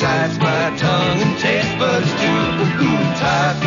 excites my tongue and taste buds too. Ooh, tight